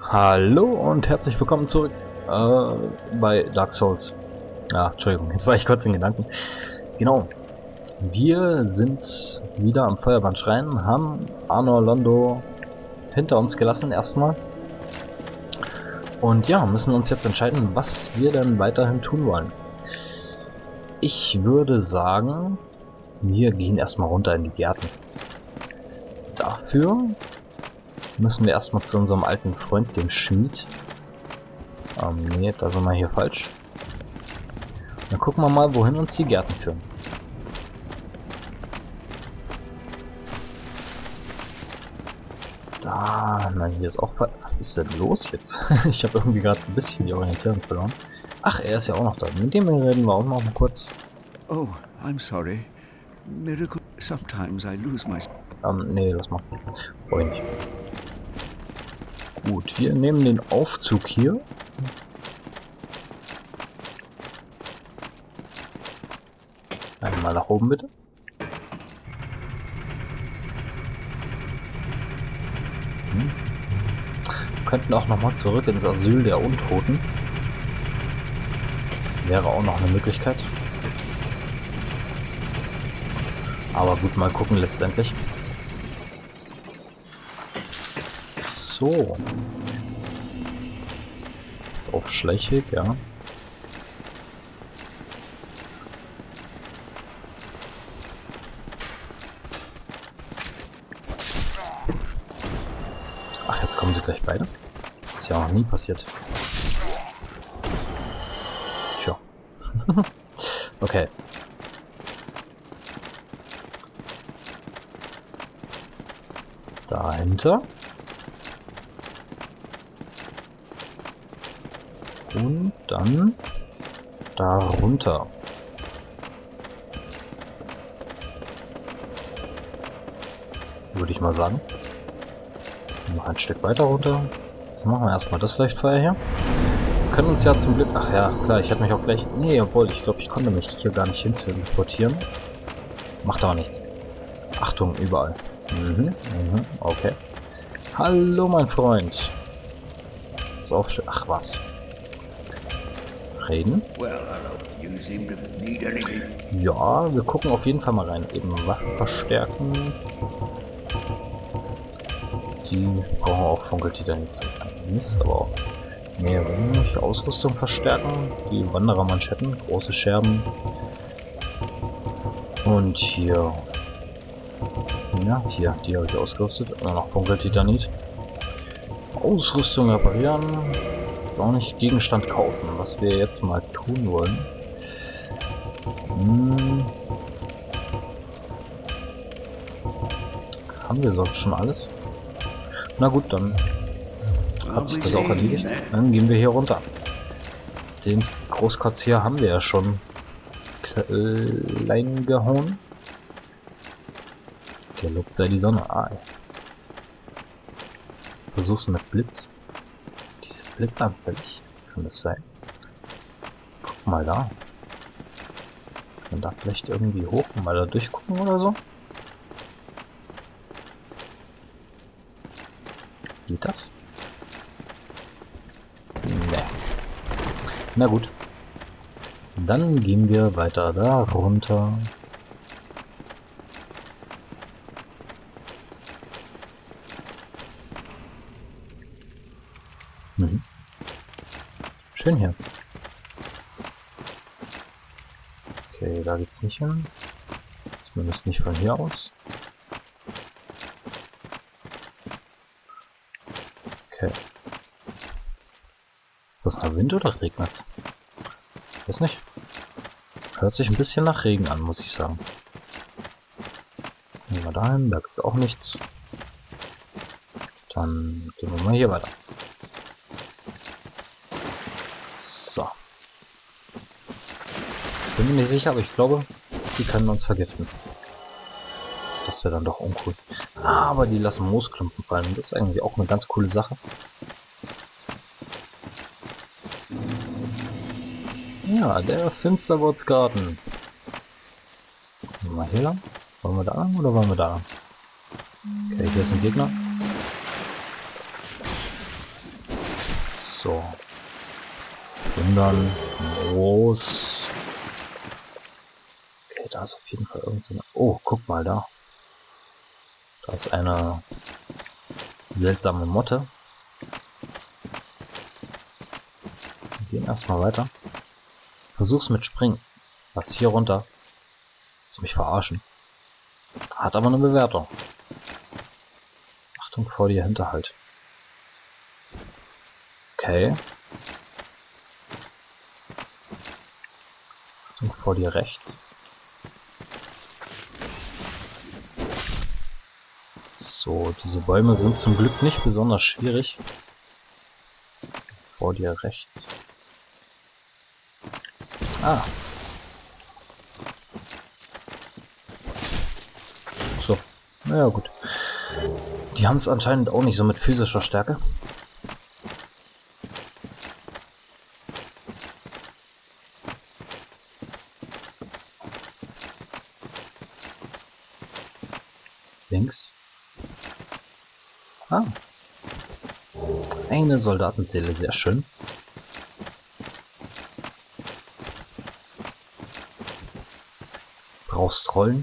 Hallo und herzlich willkommen zurück bei Dark Souls. Ja, Entschuldigung, jetzt war ich kurz in Gedanken. Genau, wir sind wieder am Feuerwandschrein, haben Anor Londo hinter uns gelassen erstmal. Und ja, müssen uns jetzt entscheiden, was wir denn weiterhin tun wollen. Ich würde sagen, wir gehen erstmal runter in die Gärten. Dafür müssen wir erstmal zu unserem alten Freund, dem Schmied. Nee, da sind wir hier falsch. Dann gucken wir mal, wohin uns die Gärten führen. Da, nein, hier ist auch... Was ist denn los jetzt? Ich habe irgendwie gerade ein bisschen die Orientierung verloren. Ach, er ist ja auch noch da. Mit dem reden wir auch noch mal kurz. Oh, I'm sorry. Miracle. Sometimes I lose my. Nee, lass mal. Brauch ich nicht. Gut, wir nehmen den Aufzug hier. Einmal nach oben bitte. Wir könnten auch nochmal zurück ins Asyl der Untoten. Wäre auch noch eine Möglichkeit. Aber gut, mal gucken letztendlich. So. Ist auch schleichig, ja. Ach, jetzt kommen sie gleich beide. Das ist ja noch nie passiert. Tja. Okay. Dahinter. Und dann darunter. Würde ich mal sagen. Noch ein Stück weiter runter. Jetzt machen wir erstmal das Leuchtfeuer hier. Wir können uns ja zum Glück... Ach ja, klar, ich hätte mich auch gleich... Nee, obwohl, ich glaube, ich konnte mich hier gar nicht hin teleportieren. Macht aber nichts. Achtung, überall. Okay. Hallo, mein Freund. Ist auch schön. Ach, was? Reden? Ja, wir gucken auf jeden Fall mal rein. Eben Waffen verstärken. Die brauchen auch Funkeltitanit. Mist, aber auch mehr wenig. Ausrüstung verstärken. Die Wanderermanschetten, große Scherben. Und hier. Ja, hier, die habe ich ausgerüstet. Und noch Funkeltitanit. Ausrüstung reparieren. Jetzt auch nicht Gegenstand kaufen. Was wir jetzt mal tun wollen. Haben wir sonst schon alles? Na gut, dann hat sich das auch erledigt. Dann gehen wir hier runter. Den Großkotz hier haben wir ja schon klein gehauen. Gelobt sei die Sonne. Ah, ja. Versuch's mit Blitz. Diese blitzanfällig. Kann das sein? Guck mal da. Kann da vielleicht irgendwie hoch und mal da durchgucken oder so? Geht das? Nee. Na gut. Dann gehen wir weiter da runter. Schön hier. Okay, da geht's nicht hin. Zumindest nicht von hier aus. Okay. Ist das noch Wind oder regnet? Weiß nicht. Hört sich ein bisschen nach Regen an, muss ich sagen. Gehen wir dahin, da gibt's auch nichts. Dann gehen wir mal hier weiter. So. Bin mir nicht sicher, aber ich glaube, die können uns vergiften. Das wäre dann doch uncool. Aber die lassen Moosklumpen fallen. Das ist eigentlich auch eine ganz coole Sache. Ja, der Finsterwurzgarten. Mal hier lang. Wollen wir da lang oder wollen wir da lang? Okay, hier ist ein Gegner. So. Wundern. Groß. Okay, da ist auf jeden Fall irgend so eine... Oh, guck mal da. Da ist eine seltsame Motte. Wir gehen erstmal weiter. Versuch's mit Springen. Was hier runter? Willst du mich verarschen? Hat aber eine Bewertung. Achtung vor dir Hinterhalt. Okay. Achtung vor dir rechts. So, diese Bäume sind zum Glück nicht besonders schwierig. Vor dir rechts. Ah. So. Naja, gut. Die haben es anscheinend auch nicht so mit physischer Stärke. Links. Ah. Eine Soldatenseele, sehr schön. Brauchst Rollen.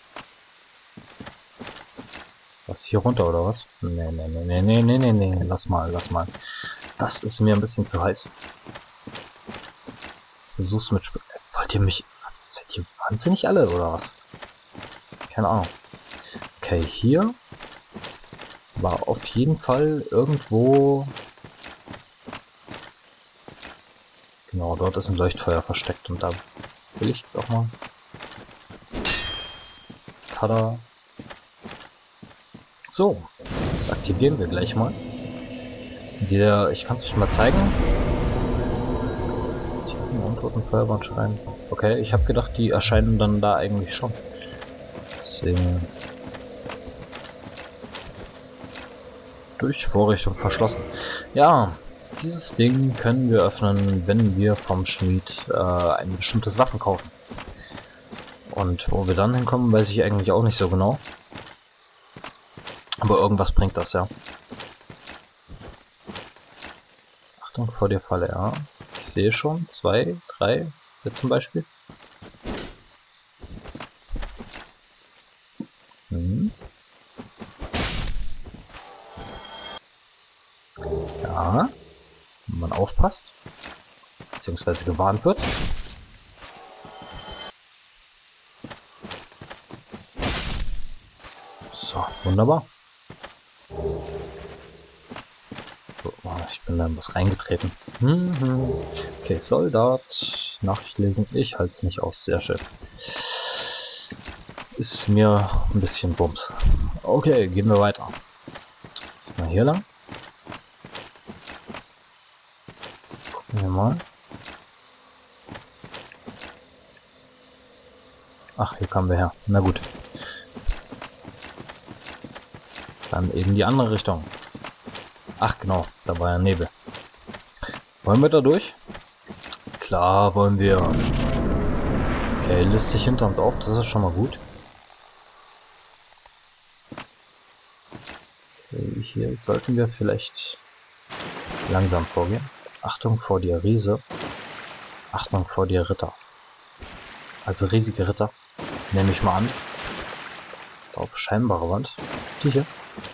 Was, hier runter oder was? Nee. Lass mal. Das ist mir ein bisschen zu heiß. Versuch's mit Wollt ihr mich... Seid ihr wahnsinnig alle oder was? Keine Ahnung. Okay, hier war auf jeden Fall irgendwo... Genau, dort ist ein Leuchtfeuer versteckt und da will ich jetzt auch mal... Tada! So, das aktivieren wir gleich mal. Ich kann es euch mal zeigen. Ich habe einen untoten Feuerbahnschrein. Okay, ich habe gedacht, die erscheinen dann da eigentlich schon. Deswegen... Durch Vorrichtung verschlossen. Ja, dieses Ding können wir öffnen, wenn wir vom Schmied ein bestimmtes Waffen kaufen. Und wo wir dann hinkommen, weiß ich eigentlich auch nicht so genau. Aber irgendwas bringt das, ja. Achtung vor der Falle, ja. Ich sehe schon. 2, 3, jetzt zum Beispiel. Ja. Wenn man aufpasst. Beziehungsweise gewarnt wird. So, wunderbar. So, ich bin da in was reingetreten. Okay, Soldat. Nachricht lesen. Ich halte es nicht aus. Sehr schön. Ist mir ein bisschen Bums. Okay, gehen wir weiter. Jetzt mal hier lang. Gucken wir mal. Ach, hier kamen wir her. Na gut. Dann eben die andere Richtung. Ach genau, da war ja Nebel. Wollen wir da durch? Klar wollen wir. Okay, lässt sich hinter uns auf, das ist schon mal gut. Okay, hier sollten wir vielleicht langsam vorgehen. Achtung vor dir Riese. Achtung vor dir Ritter. Also riesige Ritter. Nehme ich mal an. So, auf scheinbare Wand. Die hier.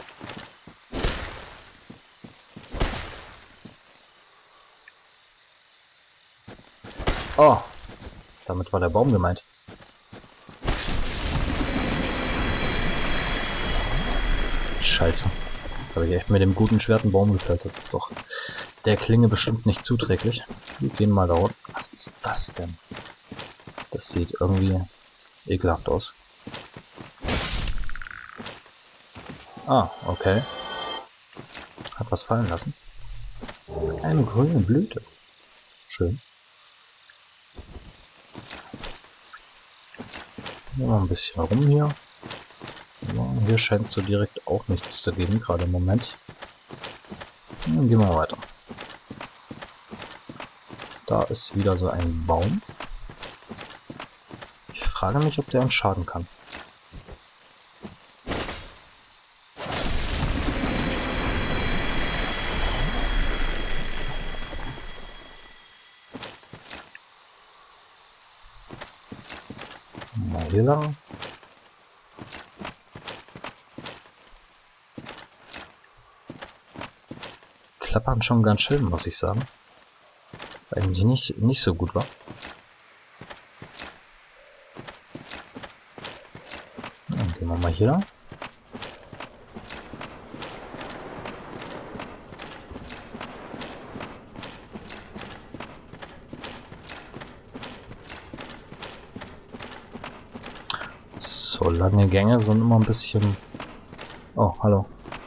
Oh, damit war der Baum gemeint. Scheiße. Jetzt habe ich echt mit dem guten Schwert einen Baum gefällt. Das ist doch der Klinge bestimmt nicht zuträglich. Wir gehen mal da unten. Was ist das denn? Das sieht irgendwie ekelhaft aus. Ah, okay. Hat was fallen lassen. Eine grüne Blüte. Schön. Noch ein bisschen rum hier. Ja, hier scheint es so direkt auch nichts zu geben, gerade im Moment. Dann gehen wir weiter. Da ist wieder so ein Baum. Ich frage mich, ob der uns schaden kann. Mal hier lang. Klappern schon ganz schön, muss ich sagen. Ist eigentlich nicht so gut, wa? Dann gehen wir mal hier lang. So lange Gänge sind immer ein bisschen... Oh, hallo.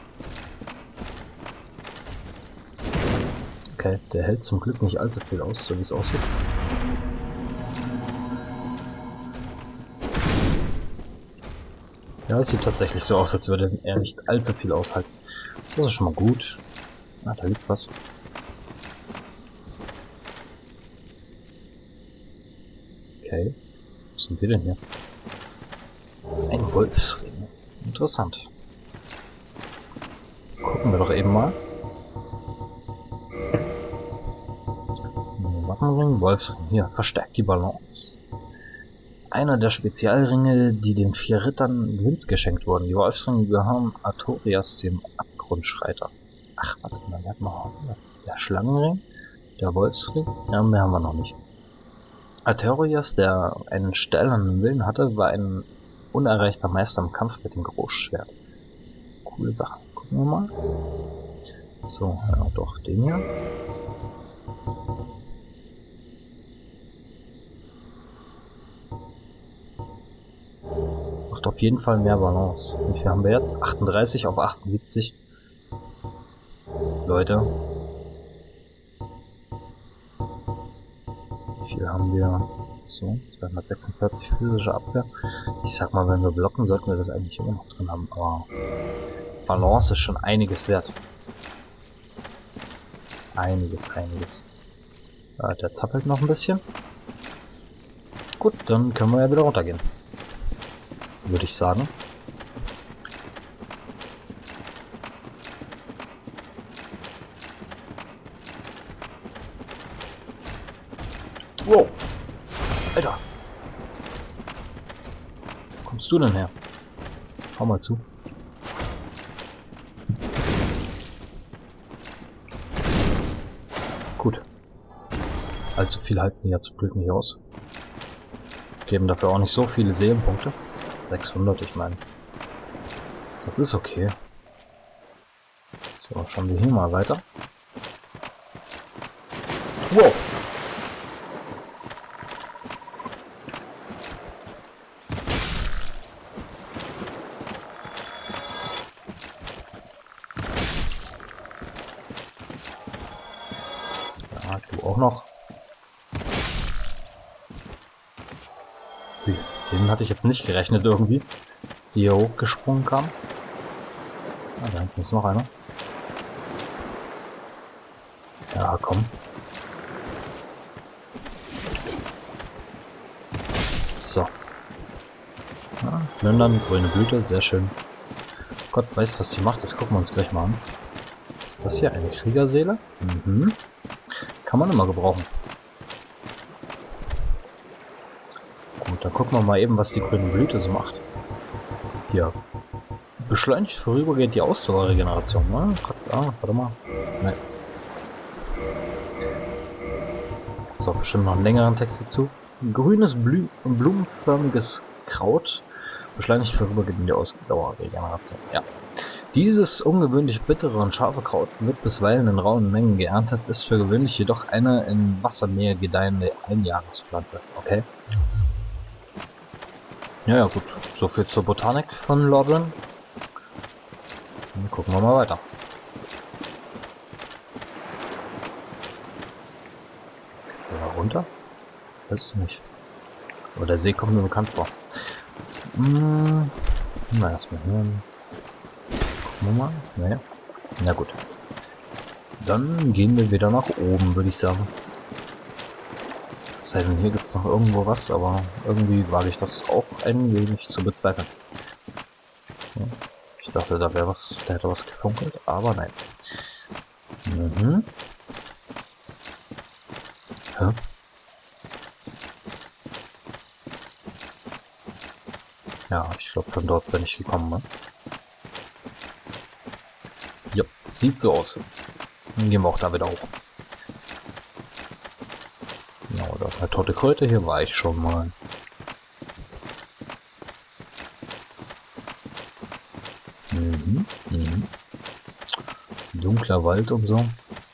Okay, der hält zum Glück nicht allzu viel aus, so wie es aussieht. Ja, es sieht tatsächlich so aus, als würde er nicht allzu viel aushalten. Das ist schon mal gut. Ah, da liegt was. Okay. Was sind wir denn hier? Ein Wolfsring. Interessant. Gucken wir doch eben mal. Wappenring, Wolfsring. Hier, verstärkt die Balance. Einer der Spezialringe, die den 4 Rittern Winz geschenkt wurden. Die Wolfsringe gehören Artorias, dem Abgrundschreiter. Ach, warte mal, wir hatten noch der Schlangenring, der Wolfsring. Ja, mehr haben wir noch nicht. Artorias, der einen stählernen Willen hatte, war ein unerreichter Meister im Kampf mit dem Großschwert. Coole Sache. Gucken wir mal. So, ja doch, den hier. Macht auf jeden Fall mehr Balance. Wie viel haben wir jetzt? 38 auf 78. Leute. Wie viel haben wir? So, 246 physische Abwehr. Ich sag mal, wenn wir blocken, sollten wir das eigentlich immer noch drin haben. Aber Balance ist schon einiges wert. Einiges. Der zappelt noch ein bisschen. Gut, dann können wir ja wieder runtergehen. Würde ich sagen. Wow! Alter! Wo kommst du denn her? Hau mal zu. Gut. Allzu viel halten die ja zum Glück nicht aus. Geben dafür auch nicht so viele Seelenpunkte. 600, ich meine. Das ist okay. So, schauen wir hier mal weiter. Wow! Ja, du auch noch. Den hatte ich jetzt nicht gerechnet irgendwie, dass die hier hochgesprungen kam. Ah, da hinten ist noch einer. Ja, komm. So. Ja, Plündern, grüne Blüte, sehr schön. Gott weiß, was die macht, das gucken wir uns gleich mal an. Was ist das hier? Eine Kriegerseele? Mhm. Kann man immer gebrauchen. Gut, dann gucken wir mal eben, was die grüne Blüte so macht. Hier. Beschleunigt vorübergehend die Ausdauerregeneration, ne? Ah, warte mal. Nein. So, bestimmt noch einen längeren Text dazu. Grünes, blumenförmiges Kraut beschleunigt vorübergehend die Ausdauerregeneration. Ja. Dieses ungewöhnlich bittere und scharfe Kraut wird bisweilen in rauen Mengen geerntet, ist für gewöhnlich jedoch eine in Wassernähe gedeihende Einjahrespflanze. Okay. Ja, gut. So viel zur Botanik von Lorblin. Dann gucken wir mal weiter. Da runter? Das ist nicht. Aber der See kommt mir bekannt vor. Na, erstmal hören. Gucken wir mal. Naja. Na gut. Dann gehen wir wieder nach oben, würde ich sagen. Es sei denn, hier gibt es noch irgendwo was, aber irgendwie wage ich das auch ein wenig zu bezweifeln. Ja, ich dachte, da wäre was, da hätte was gefunkelt, aber nein. Mhm. Ja. Ja, ich glaube von dort bin ich gekommen, ne? Ja, sieht so aus. Dann gehen wir auch da wieder hoch. Genau, da ist eine tote Kröte, hier war ich schon mal. Dunkler Wald und so.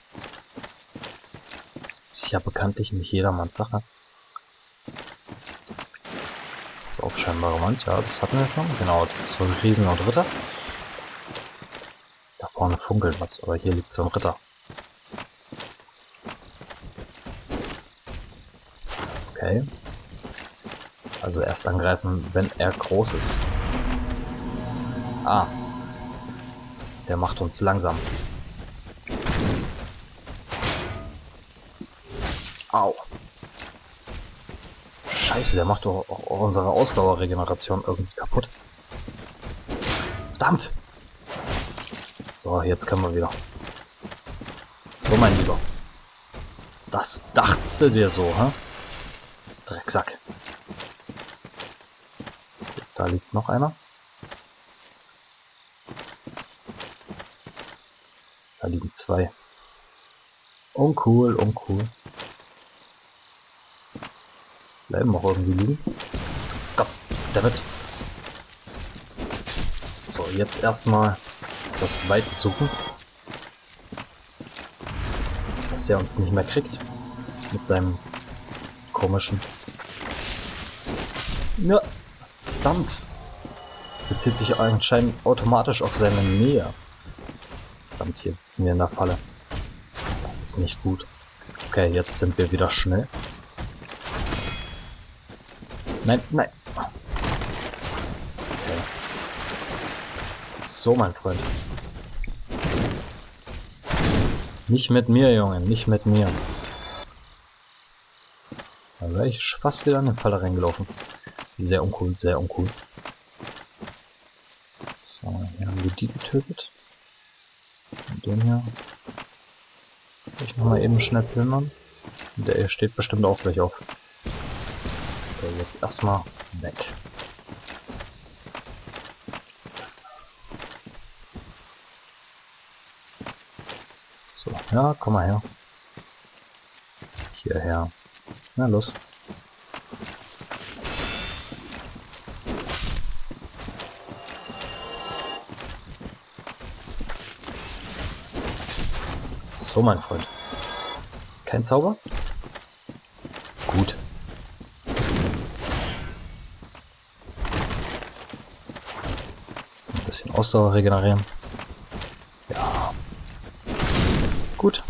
Ist ja bekanntlich nicht jedermanns Sache. Das aufscheinbare Wand, ja, das hatten wir schon. Genau, das ist so ein Riesen und Ritter. Da vorne funkelt was, aber hier liegt so ein Ritter. Okay. Also erst angreifen, wenn er groß ist. Ah. Der macht uns langsam. Au. Scheiße, der macht doch auch unsere Ausdauerregeneration irgendwie kaputt. Verdammt! So, jetzt können wir wieder. So, mein Lieber. Das dachtest du dir so, hä? Drecksack. Da liegt noch einer. Da liegen zwei. Uncool, uncool. Bleiben auch irgendwie liegen. Gott, damit. So, jetzt erstmal das Weite suchen. Dass der uns nicht mehr kriegt. Mit seinem komischen... Ja, verdammt. Das bezieht sich anscheinend automatisch auf seine Nähe. Verdammt, hier sitzen wir in der Falle. Das ist nicht gut. Okay, jetzt sind wir wieder schnell. Nein, nein. Okay. So, mein Freund. Nicht mit mir, Junge, nicht mit mir. Da wäre ich fast wieder in den Falle reingelaufen. Sehr uncool, sehr uncool. So, hier haben wir die getötet. Und den hier. Ich noch mal eben schnell plündern. Der steht bestimmt auch gleich auf. Okay, jetzt erstmal weg. So, ja, komm mal her. Hierher. Na los. So, mein Freund. Kein Zauber? Gut. So, ein bisschen Ausdauer regenerieren. Ja. Gut.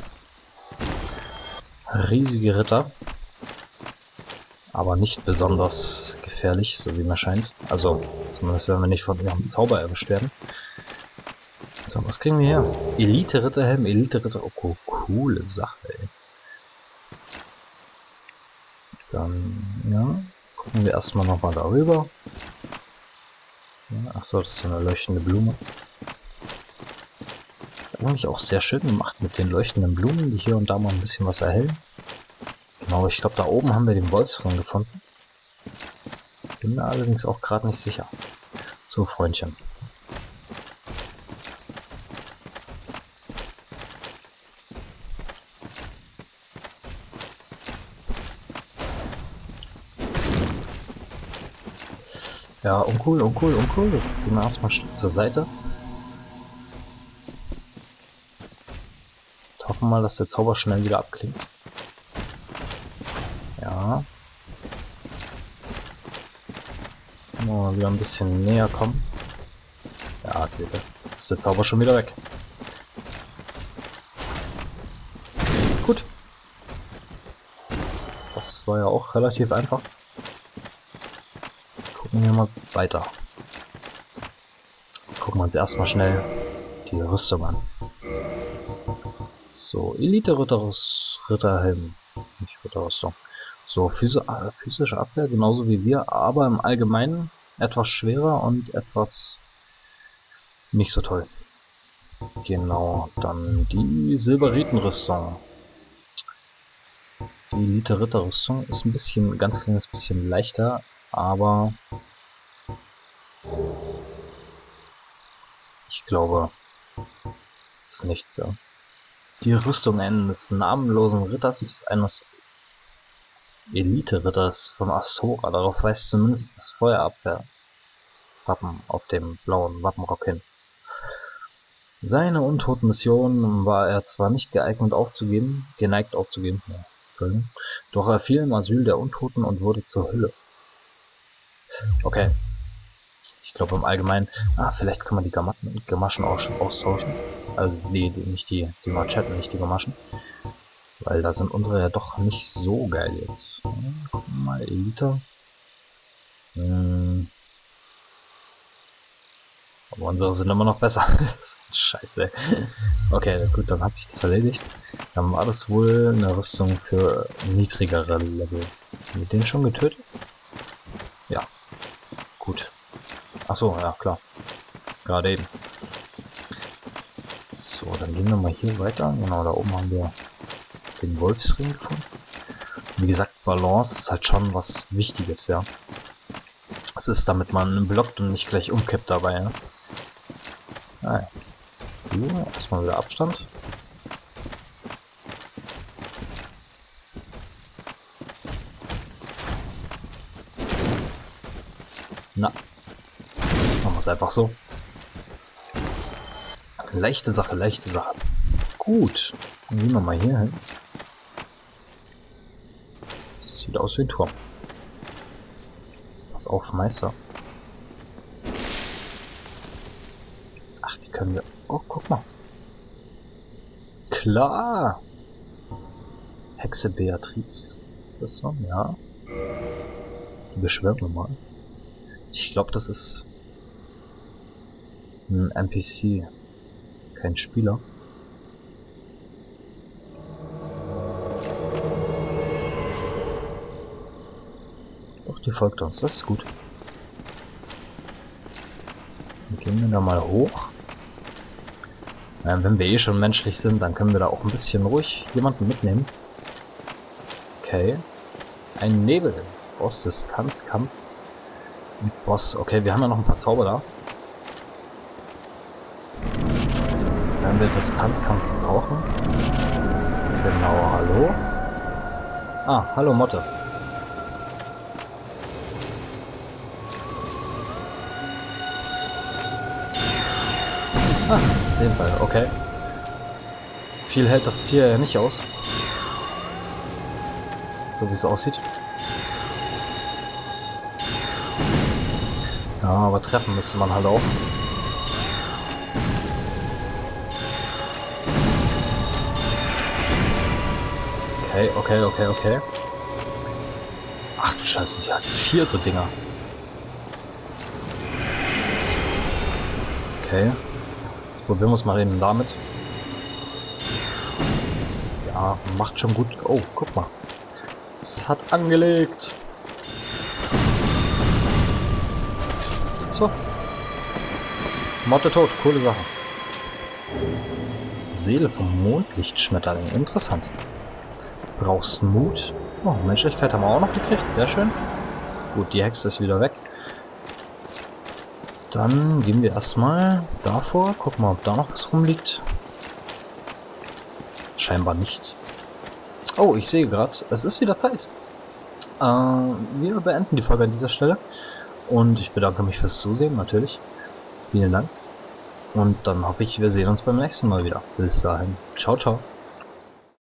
Riesige Ritter. Aber nicht besonders gefährlich, so wie mir scheint. Also, zumindest wenn wir nicht von ihrem Zauber erwischt werden. So, was kriegen wir hier? Elite-Ritterhelm, Elite-Ritter... Oh, coole Sache, ey. Dann, ja, gucken wir erstmal nochmal darüber. Ja, achso, das ist so eine leuchtende Blume. Das ist eigentlich auch sehr schön gemacht mit den leuchtenden Blumen, die hier und da mal ein bisschen was erhellen. Genau, ich glaube, da oben haben wir den Wolfsring gefunden. Bin mir allerdings auch gerade nicht sicher. So, Freundchen. Ja, uncool, uncool, uncool. Jetzt gehen wir erstmal zur Seite. Und hoffen mal, dass der Zauber schnell wieder abklingt. Ja. Mal wieder ein bisschen näher kommen. Ja, seht ihr. Jetzt ist der Zauber schon wieder weg. Gut. Das war ja auch relativ einfach. Gucken wir mal weiter. Jetzt gucken wir uns erstmal schnell die Rüstung an. So, Elite-Ritterhelm. Nicht Ritterrüstung. So, physische Abwehr, genauso wie wir, aber im Allgemeinen etwas schwerer und etwas nicht so toll. Genau, dann die Silberitenrüstung. Die Elite-Ritterrüstung ist ein bisschen, ganz kleines bisschen leichter, aber Ich glaube, es ist nichts, ja. Die Rüstung eines namenlosen Ritters, eines Elite-Ritters von Astora, darauf weist zumindest das Feuerabwehrwappen auf dem blauen Wappenrock hin. Seine Untoten-Mission war er zwar nicht geneigt aufzugeben, ja, doch er fiel im Asyl der Untoten und wurde zur Hülle. Okay. Ich glaube im Allgemeinen, vielleicht kann man die Gamaschen austauschen. Also nicht die Machetten, nicht die Gamaschen. Weil da sind unsere ja doch nicht so geil jetzt. Gucken wir mal, Elite. Aber unsere sind immer noch besser. Scheiße. Okay, gut, dann hat sich das erledigt. Dann war das wohl eine Rüstung für niedrigere Level. Haben wir den schon getötet? Ja. Gut. Achso, ja klar. Gerade eben. So, dann gehen wir mal hier weiter. Genau, da oben haben wir den Wolfsring gefunden. Wie gesagt, Balance ist halt schon was Wichtiges, ja. Das ist, damit man blockt und nicht gleich umkippt dabei, ja. Ah, ja. Erstmal wieder Abstand. Na. Machen wir es einfach so. Leichte Sache, leichte Sache. Gut. Dann gehen wir mal hier hin. Sieht aus wie ein Turm. Pass auf, Meister. Ach, die können wir... Oh, guck mal. Klar. Hexe Beatrice. Ist das so? Ja. Die beschwören wir mal. Ich glaube, das ist ein NPC. Kein Spieler. Doch, die folgt uns. Das ist gut. Dann gehen wir da mal hoch. Wenn wir eh schon menschlich sind, dann können wir da auch ein bisschen ruhig jemanden mitnehmen. Okay. Ein Nebel. Boss Distanzkampf. Mit Boss. Okay, wir haben ja noch ein paar Zauber da. Wenn wir Distanzkampf brauchen. Genau, hallo. Ah, hallo Motte. Seelenball, okay. Viel hält das Tier ja nicht aus. So wie es aussieht. Ja, aber treffen müsste man halt auch. Okay. Ach du Scheiße, die hat 4 so Dinger. Okay. Jetzt probieren wir es mal eben damit. Ja, macht schon gut. Oh, guck mal. Es hat angelegt. So. Motte tot, coole Sache. Seele vom Mondlichtschmetterling, interessant. Brauchst Mut. Oh, Menschlichkeit haben wir auch noch gekriegt, sehr schön. Gut, die Hexe ist wieder weg. Dann gehen wir erstmal davor, gucken mal, ob da noch was rumliegt. Scheinbar nicht. Oh, ich sehe gerade, es ist wieder Zeit. Wir beenden die Folge an dieser Stelle. Und ich bedanke mich fürs Zusehen, natürlich. Vielen Dank. Und dann hoffe ich, wir sehen uns beim nächsten Mal wieder. Bis dahin. Ciao, ciao.